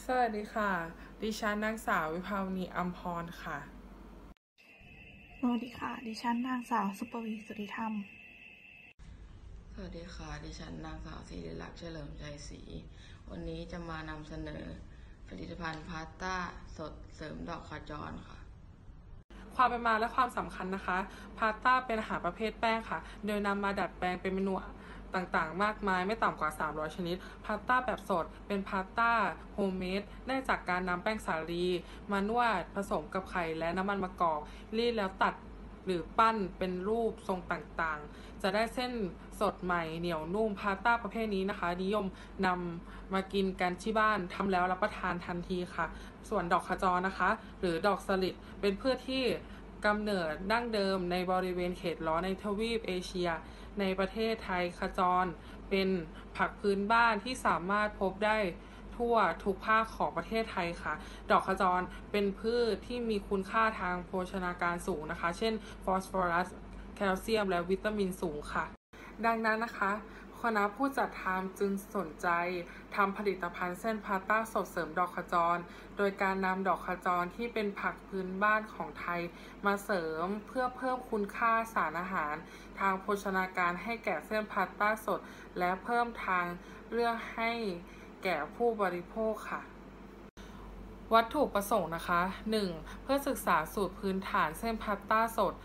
สวัสดีค่ะดิฉันนางสาววิภาวณีอัมพรค่ะสวัสดีค่ะดิฉันนางสาวสุปวีสุริธรรมสวัสดีค่ะดิฉันนางสาวศิริลักษณ์เฉลิมใจศรีวันนี้จะมานำเสนอผลิตภัณฑ์พาสต้าสดเสริมดอกขจรค่ะความเป็นมาและความสำคัญนะคะพาสต้าเป็นอาหารประเภทแป้งค่ะโดยนำมาดัดแปลงเป็นเมนูต่างๆมากมายไม่ต่ำกว่า300ชนิดพาสต้าแบบสดเป็นพาสต้าโฮมเมดได้จากการนำแป้งสาลีมานวดผสมกับไข่และน้ำมันมะกอกรีดแล้วตัดหรือปั้นเป็นรูปทรงต่างๆจะได้เส้นสดใหม่เหนียวนุ่มพาสต้าประเภทนี้นะคะนิยมนำมากินกันที่บ้านทำแล้วรับประทานทันทีค่ะส่วนดอกขจรนะคะหรือดอกสลิดเป็นพืชที่กำเนิดดั้งเดิมในบริเวณเขตร้อนในทวีปเอเชียในประเทศไทยขจรเป็นผักพื้นบ้านที่สามารถพบได้ทั่วทุกภาคของประเทศไทยค่ะดอกขจรเป็นพืชที่มีคุณค่าทางโภชนาการสูงนะคะเช่นฟอสฟอรัสแคลเซียมและวิตามินสูงค่ะดังนั้นนะคะคณะผู้จัดทำจึงสนใจทำผลิตภัณฑ์เส้นพาสต้าสดเสริมดอกขจรโดยการนำดอกขจรที่เป็นผักพื้นบ้านของไทยมาเสริมเพื่อเพิ่มคุณค่าสารอาหารทางโภชนาการให้แก่เส้นพาสต้าสดและเพิ่มทางเลือกให้แก่ผู้บริโภคค่ะวัตถุประสงค์นะคะ 1. เพื่อศึกษาสูตรพื้นฐานเส้นพาสต้าสด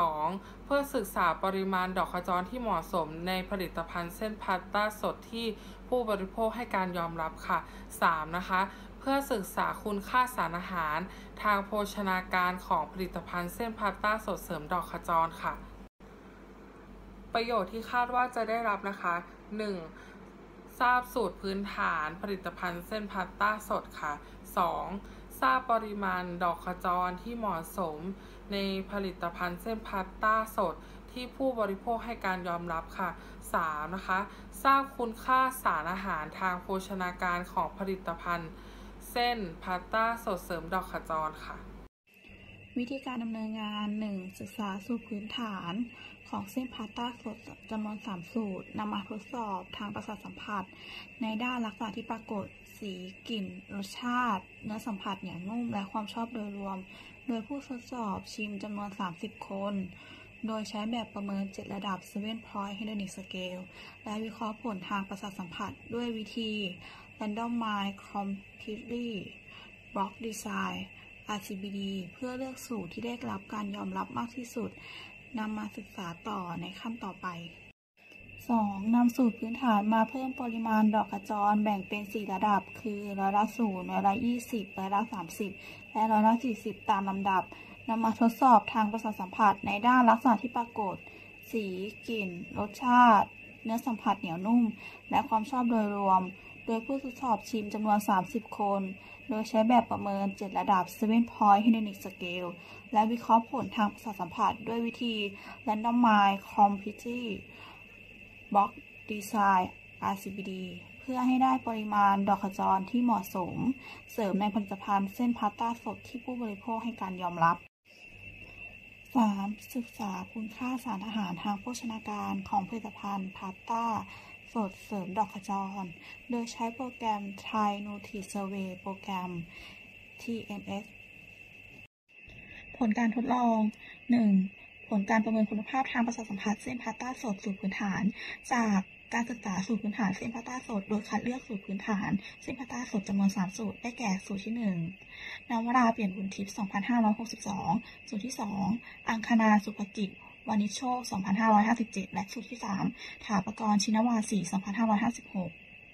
2. เพื่อศึกษาปริมาณดอกขจรที่เหมาะสมในผลิตภัณฑ์เส้นพาสต้าสดที่ผู้บริโภคให้การยอมรับค่ะ 3. นะคะเพื่อศึกษาคุณค่าสารอาหารทางโภชนาการของผลิตภัณฑ์เส้นพาสต้าสดเสริมดอกขจรค่ะประโยชน์ที่คาดว่าจะได้รับนะคะ 1. ทราบสูตรพื้นฐานผลิตภัณฑ์เส้นพาสต้าสดค่ะ 2. ทราบปริมาณดอกขจรที่เหมาะสมในผลิตภัณฑ์เส้นพาสต้าสดที่ผู้บริโภคให้การยอมรับค่ะ 3. นะคะทราบคุณค่าสารอาหารทางโภชนาการของผลิตภัณฑ์เส้นพาสต้าสดเสริมดอกขจรค่ะวิธีการดำเนินงาน 1. ศึกษาสูตรพื้นฐานของเส้นพาสต้าสดจำนวน3สูตรนำมาทดสอบทางประสาทสัมผัสในด้านลักษณะที่ปรากฏสีกลิ่นรสชาติเนื้อสัมผัสเหนียวนุ่มและความชอบโดยรวมโดยผู้ทดสอบชิมจำนวน30คนโดยใช้แบบประเมิน7ระดับ 7-point Hedonic Scale และวิเคราะห์ผลทางประสาทสัมผัสด้วยวิธี Randomized Completely Block Design RGBD เพื่อเลือกสูตรที่ได้รับการยอมรับมากที่สุดนำมาศึกษาต่อในขั้นต่อไป 2. นำสูตรพื้นฐานมาเพิ่มปริมาณดอกขจรแบ่งเป็น4ระดับคือร้อยละ0ร้อยละ20ร้อยละ30และร้อยละ40ตามลำดับนำมาทดสอบทางประสาทสัมผัสในด้านลักษณะที่ปรากฏสีกลิ่นรสชาติเนื้อสัมผัสเหนียวนุ่มและความชอบโดยรวมโดยผู้ทดสอบชิมจำนวน30คนโดยใช้แบบประเมิน7ระดับ 7-point Hedonic Scale และวิเคราะห์ผลทางประสาทสัมผัสด้วยวิธี Randomized Completely Block Design RGBD เพื่อให้ได้ปริมาณดอกขจรที่เหมาะสมเสริมในผลิตภัณฑ์เส้นพาสต้าสดที่ผู้บริโภคให้การยอมรับ 3. ศึกษาคุณค่าสารอาหารทางโภชนาการของผลิตภัณฑ์พาสต้าสดเสริมดอกขจรโดยใช้โปรแกรม Thai Nutri Survey โปรแกรม TNS ผลการทดลอง 1. ผลการประเมินคุณภาพทางประสาทสัมผัสเส้นพาสต้าสดสูตรพื้นฐานจากการศึกษาสูตรพื้นฐานเส้นพาสต้าสดโดยคัดเลือกสูตรพื้นฐานเส้นพาสต้าสดจำนวน3สูตรได้แก่สูตรที่1นวราเปลี่ยนบุญทิพย์2562สูตรที่2อังคณาสุภกิจวานิชโชค2557และสูตรที่3ถาปกรณ์ชินวาสี2556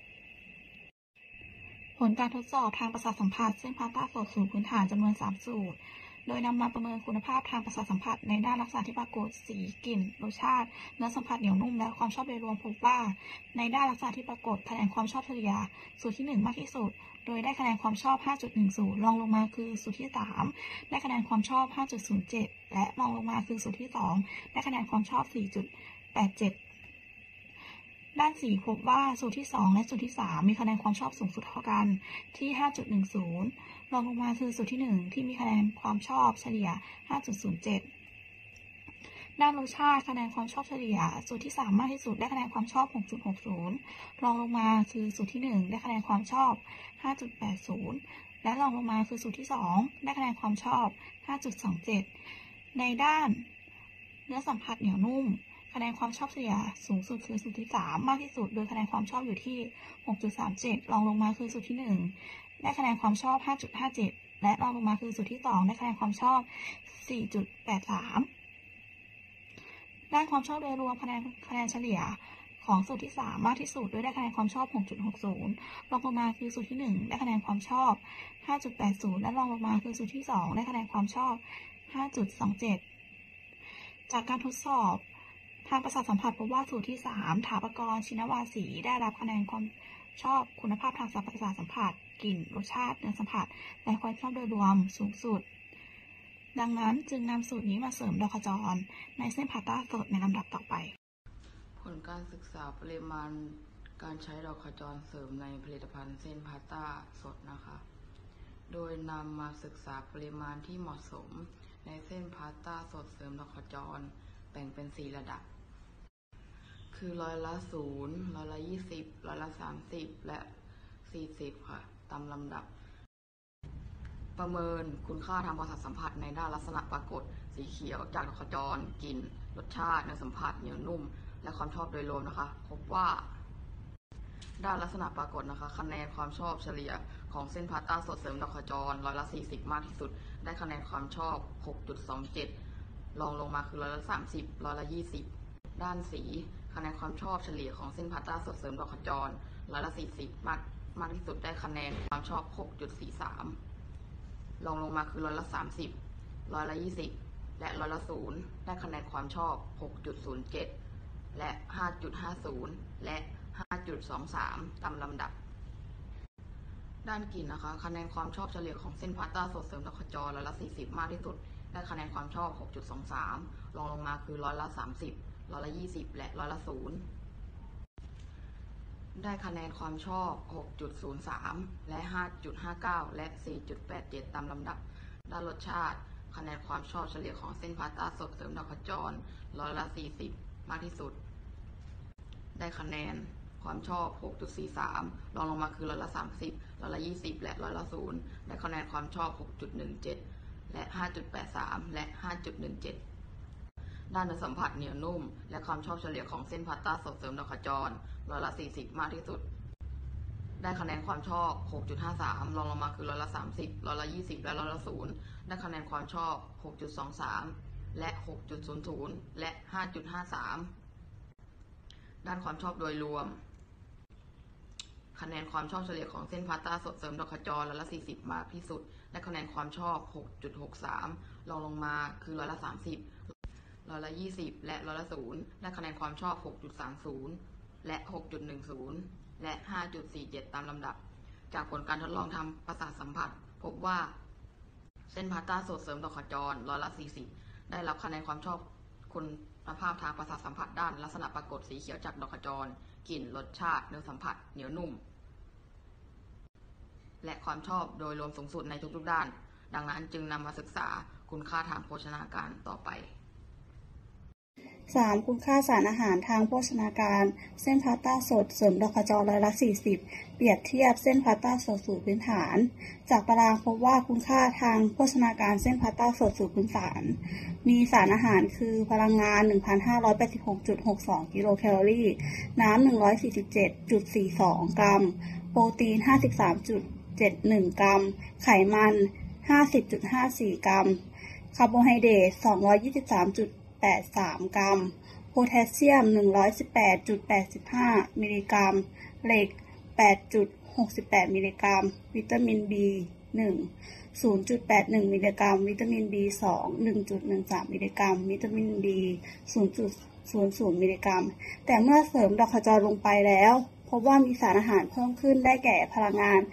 ผลการทดสอบทางประสาทสัมผัสเส้นพาสต้าสดสูตรพื้นฐานจำนวน3สูตรโดยนำมาประเมินคุณภาพทางประสาทสัมผัสในด้านลักษณะที่ปรากฏสีกลิ่นรสชาติเนื้อสัมผัสเหนียวนุ่มและความชอบโดยรวมพบว่าในด้านลักษณะที่ปรากฏคะแนนความชอบเฉลี่ยสูตรที่1มากที่สุดโดยได้คะแนนความชอบ 5.10 รองลงมาคือสูตรที่3ได้คะแนนความชอบ 5.07 และรองลงมาคือสูตรที่2ได้คะแนนความชอบ 4.87 ด้านสีพบว่าสูตรที่2และสูตรที่3มีคะแนนความชอบสูงสุดเท่ากันที่ 5.10 รองลงมาคือสูตรที่1ที่มีคะแนนความชอบเฉลี่ย 5.07 ด้านรสชาติคะแนนความชอบเฉลี่ยสูตรที่3มากที่สุดได้คะแนนความชอบ 6.60 รองลงมาคือสูตรที่1ได้คะแนนความชอบ 5.80 และรองลงมาคือสูตรที่2ได้คะแนนความชอบ 5.27 ในด้านเนื้อสัมผัสเหนียวนุ่มคะแนนความชอบเฉลี่ยสูงสุดคือสูตรที่3มากที่สุดโดยคะแนนความชอบอยู่ที่ 6.37 รองลงมาคือสูตรที่1ได้คะแนนความชอบ 5.57 และรองลงมาคือสูตรที่2ได้คะแนนความชอบ 4.83 ด้านความชอบโดยรวมคะแนนเฉลี่ยของสูตรที่3มากที่สุดโดยได้คะแนนความชอบ 6.60 รองลงมาคือสูตรที่1ได้คะแนนความชอบ 5.80 และรองลงมาคือสูตรที่2ได้คะแนนความชอบ 5.27 จากการทดสอบทางประสาทสัมผัสพบว่าสูตรที่3ถาปกรณ์ชินวาสีได้รับคะแนนความชอบคุณภาพทางประสาทสัมผัสกลิ่นรสชาติเนื้อสัมผัสและความชอบโดยรวมสูงสุดดังนั้นจึงนำสูตรนี้มาเสริมดอกขจรในเส้นพาสต้าสดในลำดับต่อไปผลการศึกษาปริมาณการใช้ดอกขจรเสริมในผลิตภัณฑ์เส้นพาสต้าสดนะคะโดยนำมาศึกษาปริมาณที่เหมาะสมในเส้นพาสต้าสดเสริมดอกขจรแบ่งเป็น4ระดับคือ0%, 20%, 30%และ40%ค่ะตามลำดับประเมินคุณค่าทางประสาทสัมผัสในด้านลักษณะปรากฏสีเขียวจากดอกขจรกลิ่นรสชาติเนื้อสัมผัสเหนียวนุ่มและความชอบโดยรวมนะคะพบว่าด้านลักษณะปรากฏนะคะคะแนนความชอบเฉลี่ยของเส้นพาสต้าสดเสริมดอกขจร40%มากที่สุดได้คะแนนความชอบ 6.27 รองลงมาคือ30%, 20%ด้านสีคะแนนความชอบเฉลี่ยของเส้นพาสต้าสดเสริมดอกขจร40%มากที่สุดได้คะแนนความชอบ 6.43 รองลงมาคือ30%, 20%และ0%ได้คะแนนความชอบ 6.07 และ 5.50 และ 5.23 ตามลำดับด้านกลิ่นนะคะคะแนนความชอบเฉลี่ยของเส้นพาสต้าสดเสริมดอกขจร40%มากที่สุดได้คะแนนความชอบ 6.23 รองลงมาคือ30%, 20%และ 0%ได้คะแนนความชอบ 6.03 และ 5.59 และ 4.87 ตามลำดับด้านรสชาติคะแนนความชอบเฉลี่ยของเส้นพาสต้าสดเสริมดอกขจร40%มากที่สุดได้คะแนนความชอบ 6.43 รองลงมาคือ30%, 20%และ 0%ได้คะแนนความชอบ 6.17 และ 5.83 และ 5.17ด้านเนื้อสัมผัสเหนียวนุ่มและความชอบเฉลี่ยของเส้นพาสต้าสดเสริมดอกขจร40%มากที่สุดได้คะแนนความชอบ 6.53 รองลงมาคือ30%, 20%และ 0%ได้คะแนนความชอบ 6.23 และ 6.00 และ 5.53ด้านความชอบโดยรวมคะแนนความชอบเฉลี่ยของเส้นพาสต้าสดเสริมดอกขจร40%มากที่สุดได้คะแนนความชอบ 6.63 รองลงมาคือ30%, 20%และ 0%ได้คะแนนความชอบ 6.30 และ 6.10 และ 5.47 ตามลำดับจากผลการทดลองทางประสาทสัมผัสพบว่าเส้นพาสต้าสดเสริมดอกขจร40%ได้รับคะแนนความชอบคุณภาพทางประสาทสัมผัสด้านลักษณะปรากฏสีเขียวจากดอกขจรกลิ่นรสชาติเนื้อสัมผัสเหนียวนุ่มและความชอบโดยรวมสูงสุดในทุกๆด้านดังนั้นจึงนำมาศึกษาคุณค่าทางโภชนาการต่อไป 3. คุณค่าสารอาหารทางโภชนาการเส้นพาสต้าสดเสริมดอกขจร40%เปรียบเทียบเส้นพาสต้าสดสูตรพื้นฐานจากตารางพบว่าคุณค่าทางโภชนาการเส้นพาสต้าสดสูตรพื้นฐานมีสารอาหารคือพลังงาน 1,586.62 กิโลแคลอรี่น้ำ 147.42 กรัมโปรตีน 53.71 กรัมไขมัน 50.54 กรัมคาร์โบไฮเดรต 223.83 กรัมโพแทสเซียม 118.85 มิลลิกรัมเหล็ก 8.68 มิลลิกรัมวิตามิน B1 0.81 มิลลิกรัมวิตามิน B2 1.13 มิลลิกรัมวิตามิน B 0.00 มิลลิกรัมแต่เมื่อเสริมดอกขจรลงไปแล้วพบว่ามีสารอาหารเพิ่มขึ้นได้แก่พลังงาน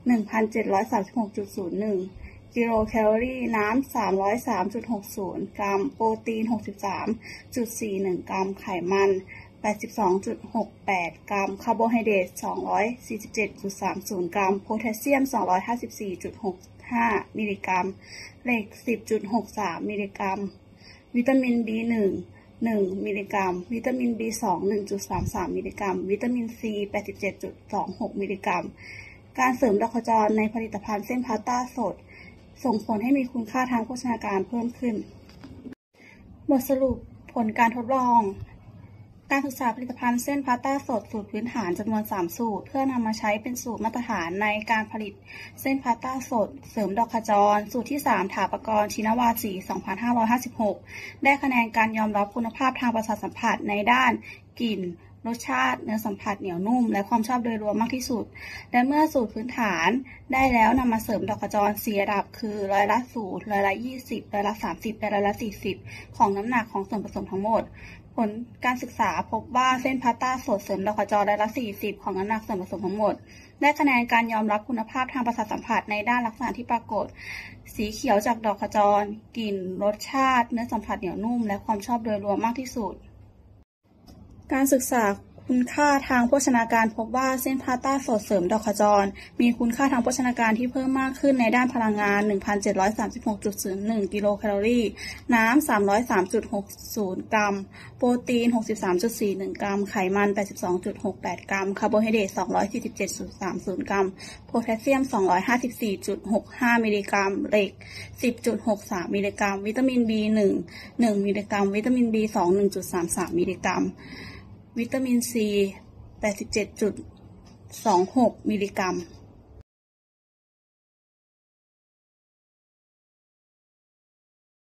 1,736.01 กิโลแคลอรี่น้ำ 303.60 กรัมโปรตีน 63.41 กรัมไขมัน 82.68 กรัมคาร์โบไฮเดรต 247.30 กรัมโพแทสเซียม 254.65 มิลลิกรัมเหล็ก 10.63 มิลลิกรัมวิตามิน B1 1 มิลลิกรัม วิตามิน B2 1.33 มิลลิกรัม วิตามิน C 87.26 มิลลิกรัม การเสริมดอกขจรในผลิตภัณฑ์เส้นพาสต้าสดส่งผลให้มีคุณค่าทางโภชนาการเพิ่มขึ้นบทสรุปผลการทดลองการศึกษาผลิตภัณฑ์เส้นพาสต้าสดสูตรพื้นฐานจำนวน3สูตรเพื่อนำมาใช้เป็นสูตรมาตรฐานในการผลิตเส้นพาสต้าสดเสริมดอกขจรสูตรที่3ถาปกรณ์ชินวาสี 2556 ได้คะแนนการยอมรับคุณภาพทางประสาทสัมผัสในด้านกลิ่นรสชาติเนื้อสัมผัสเหนียวนุ่มและความชอบโดยรวมมากที่สุดและเมื่อสูตรพื้นฐานได้แล้วนำมาเสริมดอกขจร4ระดับคือร้อยละ0ร้อยละ20ร้อยละ30และร้อยละ40ของน้ำหนักของส่วนผสมทั้งหมดผลการศึกษาพบว่าเส้นพาสต้าสดเสริมดอกขจรร้อยละ40ของน้ำหนักส่วนผสมทั้งหมดได้คะแนนการยอมรับคุณภาพทางประสาทสัมผัสในด้านลักษณะที่ปรากฏสีเขียวจากดอกขจรกลิ่นรสชาติเนื้อสัมผัสเหนียวนุ่มและความชอบโดยรวมมากที่สุดการศึกษาคุณค่าทางโภชนาการพบว่าเส้นพาสต้าสดเสริมดอกขจรมีคุณค่าทางโภชนาการที่เพิ่มมากขึ้นในด้านพลังงาน 1,736.01 กิโลแคลอรี่น้ำ 303.60 กรัมโปรตีน 63.41 กรัมไขมัน 82.68 กรัมคาร์โบไฮเดรต 247.30 กรัมโพแทสเซียม 254.65 มิลลิกรัมเหล็ก 10.63 มิลลิกรัมวิตามิน B1 1 มิลลิกรัมวิตามิน B2 1.33 มิลลิกรัมวิตามิน C 87.26 มิลลิกรัม